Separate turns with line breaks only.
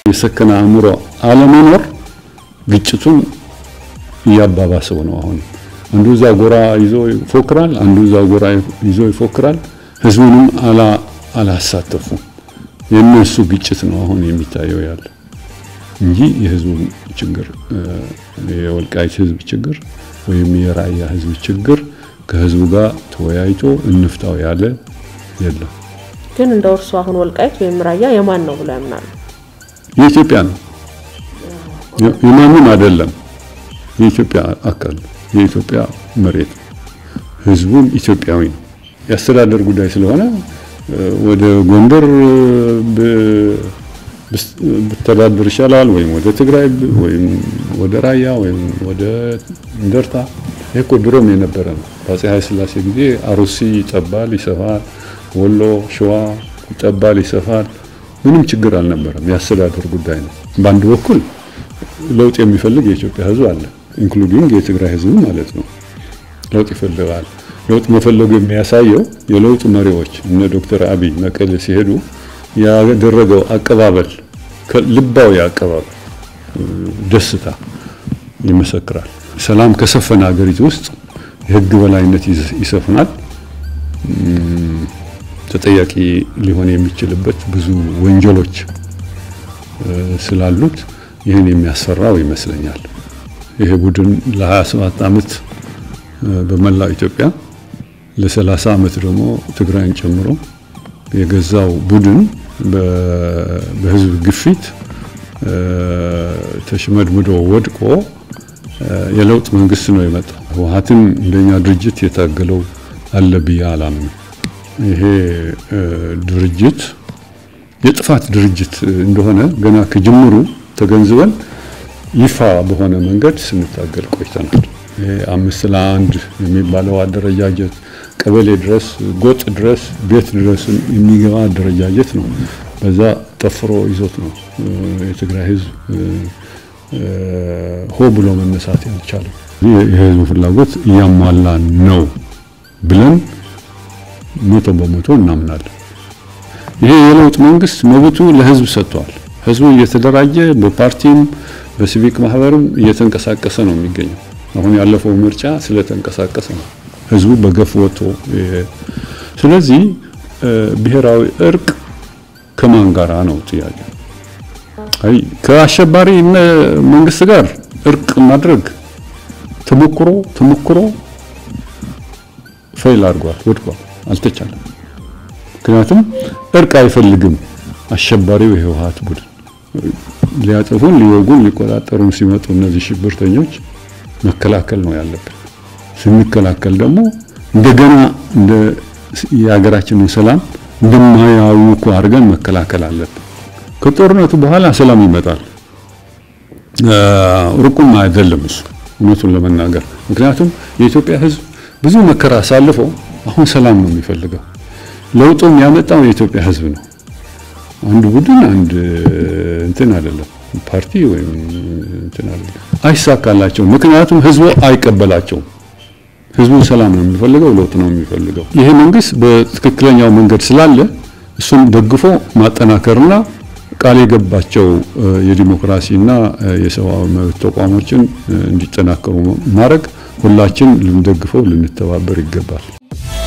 የሰከነ አእምሮ አለመኖር ግጭቱን ያባባሰው ነው። አሁን አንዱ እዛ ጎራ ይዞ ይፎክራል፣ አንዱ እዛ ጎራ ይዞ ይፎክራል። ህዝቡንም አላሳተፉም። የነሱ ግጭት ነው አሁን የሚታየው ያለው እንጂ የህዝቡ ችግር የወልቃይት ህዝብ ችግር ወይም የራያ ህዝብ ችግር ከህዝቡ ጋር ተወያይቶ እንፍታው ያለ የለም።
ግን እንደው እርሱ አሁን ወልቃይት ወይም ራያ የማን ነው ብለው ያምናሉ?
የኢትዮጵያ ነው። የማንም አይደለም። የኢትዮጵያ አካል የኢትዮጵያ መሬት ህዝቡም ኢትዮጵያዊ ነው። ያስተዳደር ጉዳይ ስለሆነ ወደ ጎንደር በተዳደር ይሻላል ወይም ወደ ትግራይ ወይም ወደ ራያ ወይም ወደ እንደርታ እኮ ድሮም የነበረ ነው። በአፄ ኃይለ ሥላሴ ጊዜ አሩሲ ይጠባል ይሰፋል፣ ወሎ ሸዋ ይጠባል ይሰፋል፣ ምንም ችግር አልነበረም። ያስተዳደር ጉዳይ ነው። በአንድ በኩል ለውጥ የሚፈልግ የኢትዮጵያ ህዝብ አለ፣ ኢንክሉዲንግ የትግራይ ህዝብ ማለት ነው። ለውጥ ይፈልጋል። ለውጥ መፈለጉ የሚያሳየው የለውጥ መሪዎች እነ ዶክተር አብይ መቀሌ ሲሄዱ ያደረገው አቀባበል ልባዊ አቀባበል ደስታ ይመሰክራል። ሰላም ከሰፈነ ሀገሪቱ ውስጥ የህግ በላይነት ይሰፍናል። ተጠያቂ ሊሆን የሚችልበት ብዙ ወንጀሎች ስላሉት ይሄን የሚያስፈራው ይመስለኛል። ይሄ ቡድን ለ27 አመት በመላው ኢትዮጵያ ለ30 አመት ደግሞ ትግራይን ጨምሮ የገዛው ቡድን በህዝብ ግፊት ተሽመድምዶ ወድቆ የለውጥ መንግስት ነው የመጣው። ህወሓትን እንደኛ ድርጅት የታገለው አለ ብዬ አላምንም። ይሄ ድርጅት የጥፋት ድርጅት እንደሆነ ገና ከጅምሩ ተገንዝበን ይፋ በሆነ መንገድ ስንታገል ቆይተናል። 5 ለ1 የሚባለው አደረጃጀት ቀበሌ ድረስ ጎጥ ድረስ ቤት ድረስ የሚገባ አደረጃጀት ነው። በዛ ተፍሮ ይዞት ነው የትግራይ ህዝብ ሆ ብሎ መነሳት ያልቻለው። የህዝቡ ፍላጎት ያሟላ ነው ብለን 100% እናምናለን። ይሄ የለውጥ መንግስት መብቱ ለህዝብ ሰጥቷል። ህዝቡ እየተደራጀ በፓርቲም በሲቪክ ማህበርም እየተንቀሳቀሰ ነው የሚገኘው። አሁን ያለፈው ምርጫ ስለተንቀሳቀሰ ነው ህዝቡ በገፍ ወጥቶ። ስለዚህ ብሔራዊ እርቅ ከማን ጋራ ነው ጥያቄ? አይ ከአሸባሪ መንግስት ጋር እርቅ ማድረግ ተሞክሮ ፌል አድርጓል፣ ወድቋል፣ አልተቻለም። ምክንያቱም እርቅ አይፈልግም አሸባሪው የህወሓት ቡድን። ሊያጠፉን ሊወጉን ሊቆጣጠሩን ሲመጡ እነዚህ ሽብርተኞች መከላከል ነው ያለብን። ስንከላከል ደግሞ እንደገና እንደ የሀገራችንን ሰላም እንደማያውኩ አድርገን መከላከል አለብን። ከጦርነቱ በኋላ ሰላም ይመጣል። ሩቁም አይደለም እሱ እውነቱን ለመናገር። ምክንያቱም የኢትዮጵያ ህዝብ ብዙ መከራ አሳልፎ አሁን ሰላም ነው የሚፈልገው። ለውጡን ያመጣው የኢትዮጵያ ህዝብ ነው። አንድ ቡድን አንድ እንትን አይደለም፣ ፓርቲ ወይም እንትን አይደለም። አይሳካላቸው ምክንያቱም ህዝቡ አይቀበላቸው። ህዝቡ ሰላም ነው የሚፈልገው፣ ለውጥ ነው የሚፈልገው። ይሄ መንግስት በትክክለኛው መንገድ ስላለ እሱን ደግፎ ማጠናከርና ቃል የገባቸው የዲሞክራሲና የሰብአዊ መብት ተቋሞችን እንዲጠናከሩ ማድረግ ሁላችን ልንደግፈው ልንተባበር ይገባል።